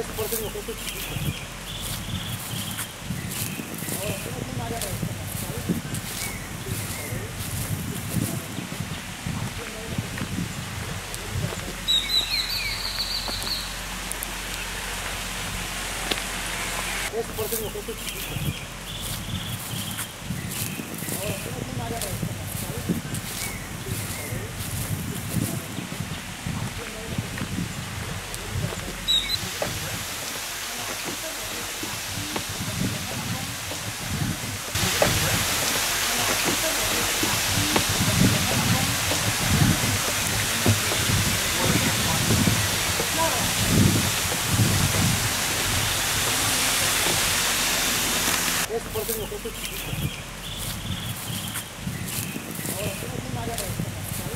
Este parece un objeto chiquito. Ahora, tienes un área de desconectar, ¿sabes? Este parece un objeto chiquito. Ahora, tienes un área de desconectar, ¿sabes? Este parece un objeto chiquito. Ahora, tienes un área de desconectar, ¿sabes?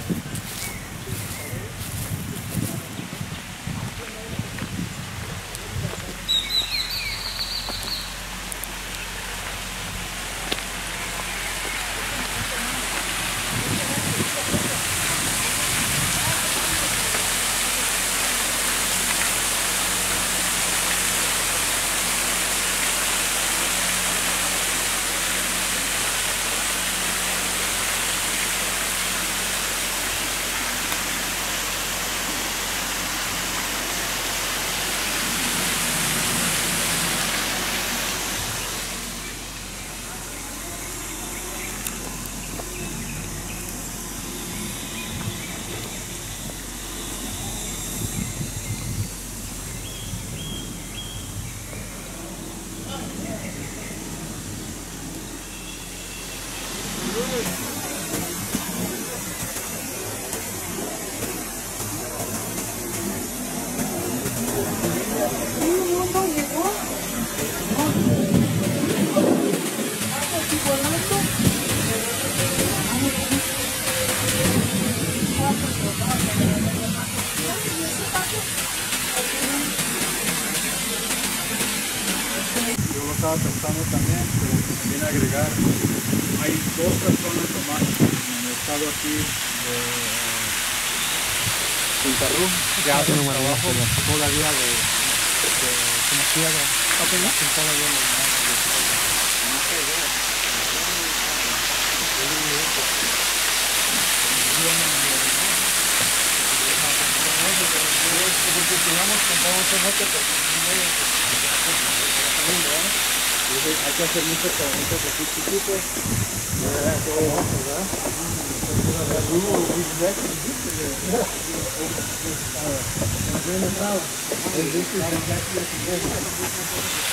Yo lo estaba pensando también, pero me viene a agregar, hay 2 personas nomás en el estado aquí de Quintarú que hacen trabajo todavía de como piedra. Hacen todavía porque digamos compramos un otro hay que hacer muchos trabajitos así chiquitos. ¿Verdad?